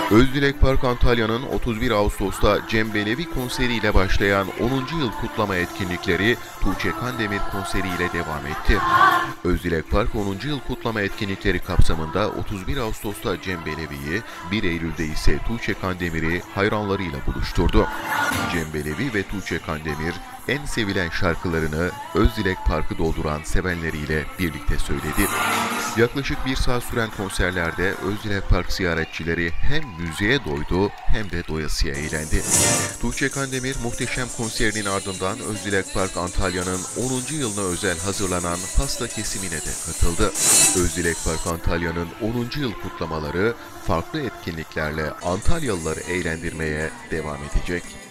Özdilek Park Antalya'nın 31 Ağustos'ta Cem Belevi konseriyle başlayan 10. yıl kutlama etkinlikleri Tuğçe Kandemir konseriyle devam etti. Özdilek Park 10. yıl kutlama etkinlikleri kapsamında 31 Ağustos'ta Cem Belevi'yi, 1 Eylül'de ise Tuğçe Kandemir'i hayranlarıyla buluşturdu. Cem Belevi ve Tuğçe Kandemir en sevilen şarkılarını Özdilek Park'ı dolduran sevenleriyle birlikte söyledi. Yaklaşık 1 saat süren konserlerde Özdilek Park ziyaretçileri hem müziğe doydu hem de doyasıya eğlendi. Tuğçe Kandemir muhteşem konserinin ardından Özdilek Park Antalya'nın 10. yılına özel hazırlanan pasta kesimine de katıldı. Özdilek Park Antalya'nın 10. yıl kutlamaları farklı etkinliklerle Antalyalıları eğlendirmeye devam edecek.